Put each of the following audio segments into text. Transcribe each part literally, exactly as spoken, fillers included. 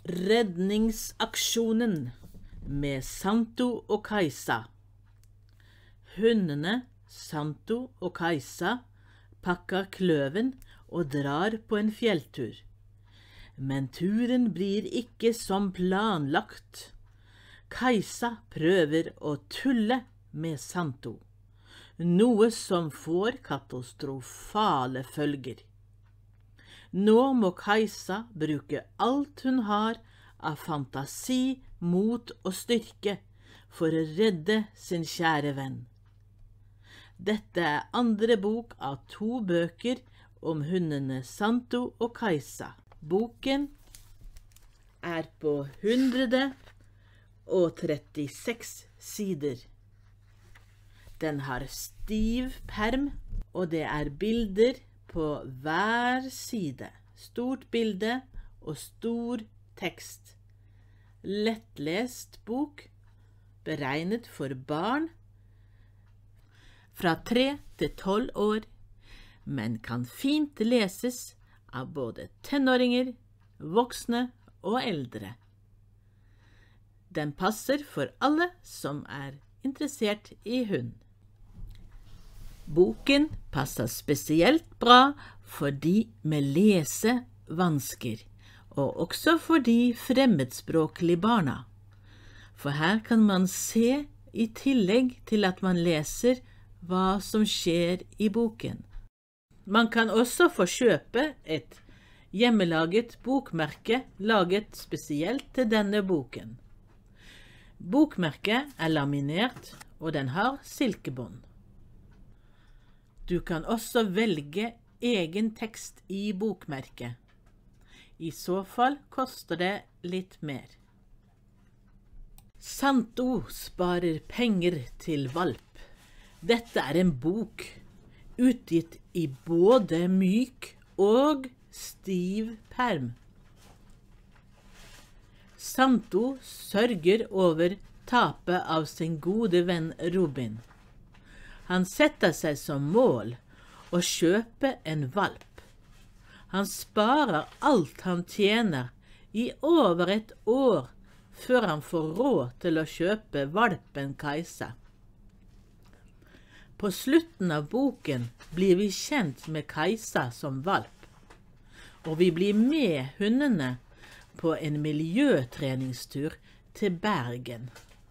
Redningsaksjonen med Santo og Kajsa. Hundene Santo og Kajsa pakker kløven og drar på en fjelltur. Men turen blir ikke som planlagt. Kajsa prøver å tulle med Santo, noe som får katastrofale følger. Nå må Kajsa bruke alt hun har av fantasi, mot og styrke for å redde sin kjære venn. Dette er andre bok av to bøker om hundene Santo og Kajsa. Boken er på hundre og trettiseks sider. Den har stiv perm, og det er bilder på hver side. Stort bilde og stor tekst. Lettlest bok, beregnet for barn fra tre til tolv år, men kan fint leses av både tenåringer, voksne og eldre. Den passer for alle som er interessert i hund. Boken passer spesielt bra for de med lesevansker, og også for de fremmedspråklige barna. For her kan man se, i tillegg til at man leser, hva som skjer i boken. Man kan også få kjøpe et hjemmelaget bokmerke laget spesielt til denne boken. Bokmerket er laminert, og den har silkebånd. Du kan også velge egen tekst i bokmerket. I så fall koster det litt mer. Santo sparer penger til valp. Dette er en bok utgitt i både myk og stiv perm. Santo sørger over tapet av sin gode venn Robin. Han setter seg som mål å kjøpe en valp. Han sparer alt han tjener i over et år før han får råd til å kjøpe valpen Kajsa. På slutten av boken blir vi kjent med Kajsa som valp, og vi blir med hundene på en miljøtreningstur til Bergen.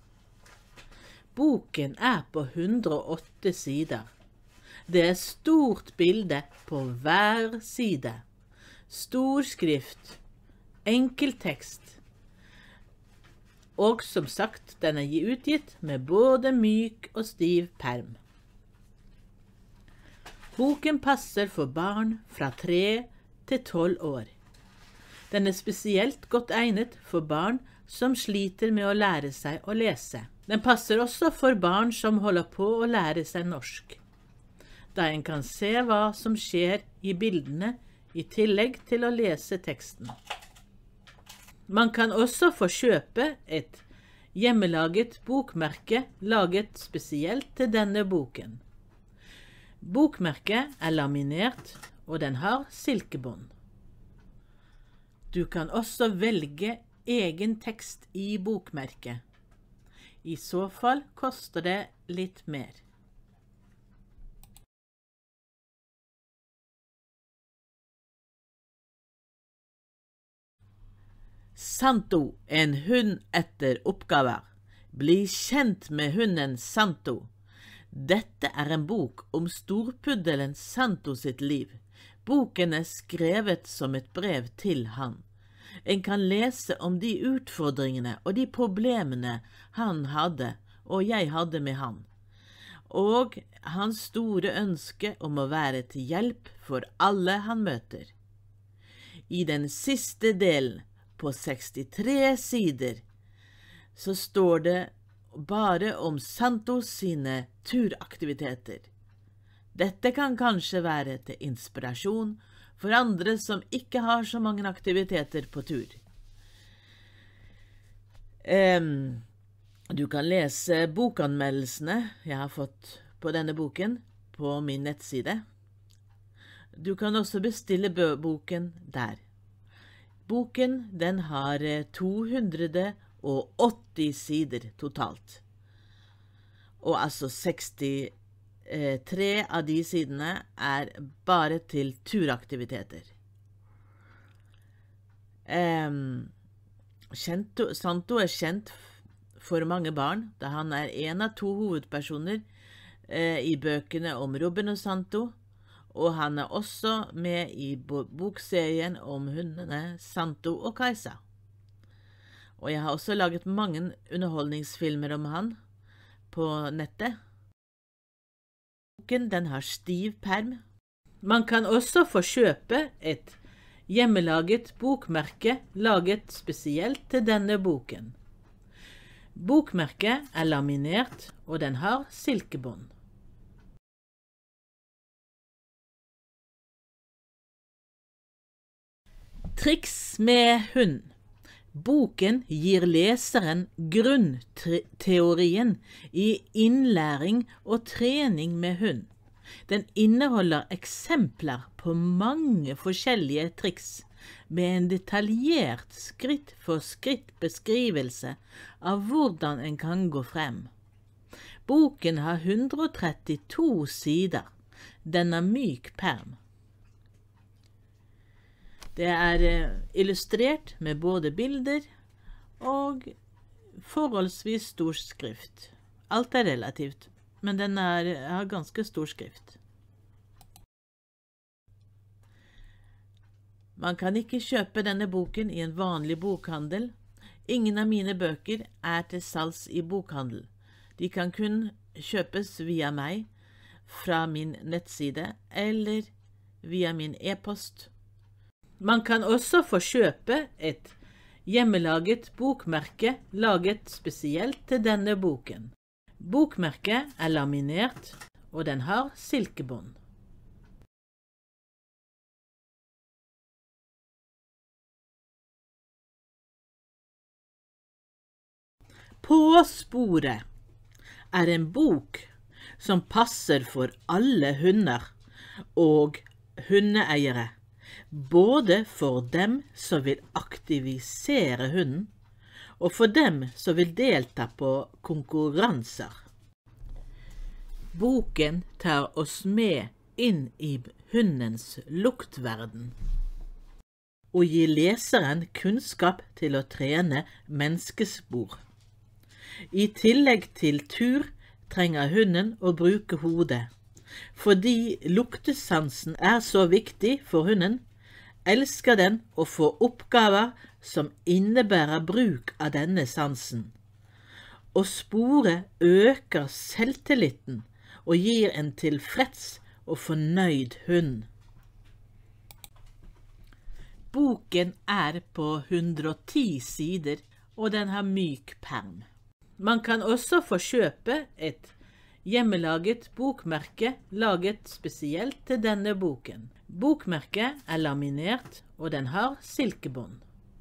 Boken er på hundre og åtte sider. Det er stort bilde på hver side. Stor skrift, enkel tekst. Og som sagt, den er utgitt med både myk og stiv perm. Boken passer for barn fra tre til tolv år. Den er spesielt godt egnet for barn som sliter med å lære seg å lese. Den passer også for barn som holder på å lære seg norsk, da en kan se hva som skjer i bildene i tillegg til å lese teksten. Man kan også få kjøpe et hjemmelaget bokmerke laget spesielt til denne boken. Bokmerket er laminert, og den har silkebånd. Du kan også velge egen tekst i bokmerket. I så fall koster det litt mer. Santo, en hund etter oppgaver. Bli kjent med hunden Santo. Dette er en bok om storpuddelen Santo sitt liv. Boken er skrevet som et brev til han. En kan lese om de utfordringene og de problemene han hadde, og jeg hadde med han. Og hans store ønske om å være til hjelp for alle han møter. I den siste delen, på sekstitre sider, så står det bare om Santo sine turaktiviteter. Dette kan kanskje være til inspirasjon for andre som ikke har så mange aktiviteter på tur. Um, du kan lese bokanmeldelsene jeg har fått på denne boken på min nettside. Du kan også bestille boken der. Boken den har to hundre og åtti sider totalt. Og altså sekstitre av de sidene er bare til turaktiviteter. Um, Kjento, Santo er kjent for mange barn, da han er en av to hovedpersoner eh, i bøkene om Robin og Santo, og han er også med i bokserien om hundene Santo og Kajsa. Og jeg har også laget mange underholdningsfilmer om han på nettet. Boken den har stiv perm. Man kan også få kjøpe et hjemmelaget bokmerke laget spesielt til denne boken. Bokmerket er laminert, og den har silkebånd. Triks med hund. Boken gir leseren grunnteorien i innlæring og trening med hund. Den inneholder eksempler på mange forskjellige triks, med en detaljert skritt-for-skritt beskrivelse av hvordan en kan gå frem. Boken har hundre og trettito sider. Den er myk perm. Det er illustrert med både bilder og forholdsvis stor skrift. Alt er relativt, men den er, har ganske stor skrift. Man kan ikke kjøpe denne boken i en vanlig bokhandel. Ingen av mine bøker er til salgs i bokhandel. De kan kun kjøpes via meg, fra min nettside, eller via min e-post. Man kan også få kjøpe et hjemmelaget bokmerke laget spesielt til denne boken. Bokmerket er laminert, og den har silkebånd. På sporet er en bok som passer for alle hunder og hundeeiere, både for dem som vil aktivisere hunden, og for dem som vil delta på konkurranser. Boken tar oss med inn i hundens luktverden, og gir leseren kunnskap til å trene menneskespor. I tillegg til tur trenger hunden å bruke hodet. Fordi luktesansen er så viktig for hunden, elsker den å få oppgaver som innebærer bruk av denne sansen. Og sporet øker selvtilliten og gir en tilfreds og fornøyd hund. Boken er på hundre og ti sider, og den har myk perm. Man kan også få kjøpe et hjemmelaget bokmerke laget spesielt til denne boken. Bokmerket er laminert, og den har silkebånd.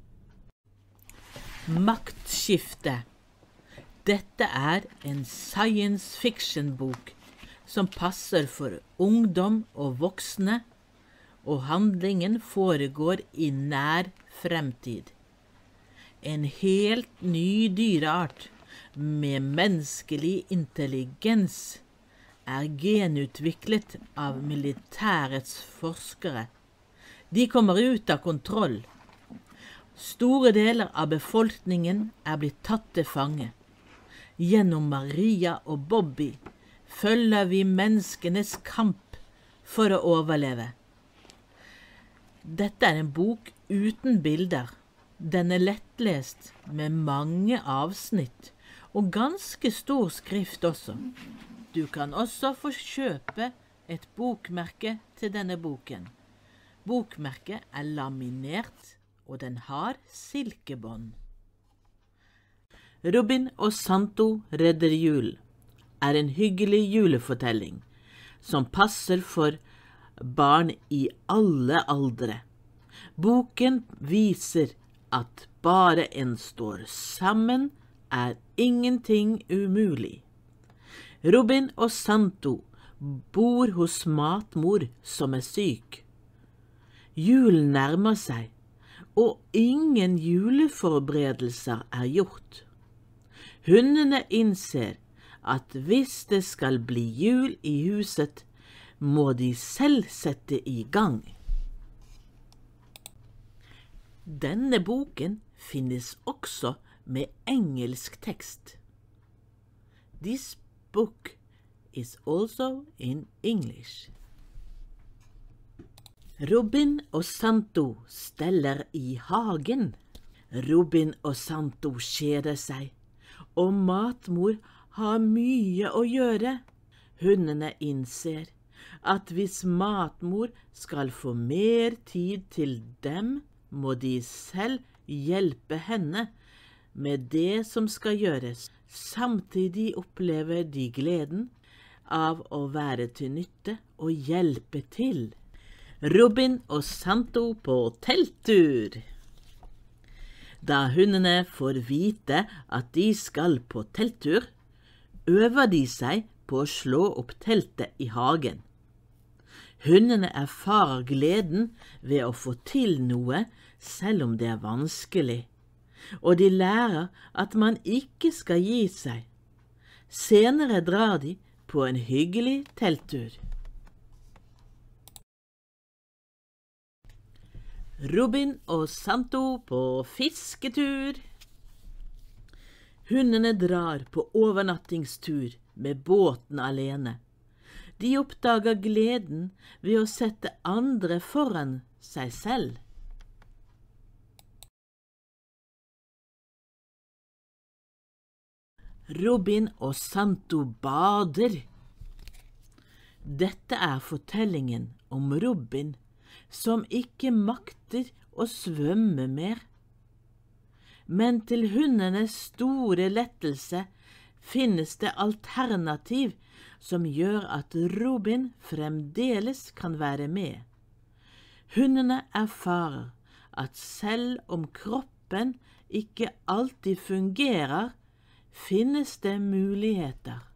Maktskifte. Dette er en science fiction-bok som passer for ungdom og voksne, og handlingen foregår i nær fremtid. En helt ny dyreart med menneskelig intelligens er genutviklet av militærets forskere. De kommer ut av kontroll. Store deler av befolkningen er blitt tatt til fange. Gjennom Maria og Bobby følger vi menneskenes kamp for å overleve. Dette er en bok uten bilder. Den er lettlest med mange avsnitt og ganske stor skrift også. Du kan også få kjøpe et bokmerke til denne boken. Bokmerket er laminert, og den har silkebånd. Robin og Santo redder jul er en hyggelig julefortelling som passer for barn i alle aldre. Boken viser at bare en står sammen er ingenting umulig. Robin og Santo bor hos matmor som er syk. Julen nærmer seg, og ingen juleforberedelser er gjort. Hundene innser at hvis det skal bli jul i huset, må de selv sette i gang. Denne boken finnes også med engelsk tekst. This book is also in English. Robin og Santo steller i hagen. Robin og Santo kjeder seg, og matmor har mye å gjøre. Hundene innser at hvis matmor skal få mer tid til dem, må de selv hjelpe henne med det som skal gjøres. Samtidig opplever de gleden av å være til nytte og hjelpe til. Robin og Santo på telttur. Da hundene får vite at de skal på telttur, øver de seg på å slå opp teltet i hagen. Hundene erfarer gleden ved å få til noe, selv om det er vanskelig, og de lærer at man ikke skal gi seg. Senere drar de på en hyggelig telttur. Robin og Santo på fisketur. Hundene drar på overnattingstur med båten alene. De oppdager gleden ved å sette andre foran seg selv. Robin og Santo bader. Dette er fortellingen om Robin, som ikke makter å svømme mer. Men til hundenes store lettelse finnes det alternativ som gjør at Robin fremdeles kan være med. Hundene erfarer at selv om kroppen ikke alltid fungerer, finnes det muligheter.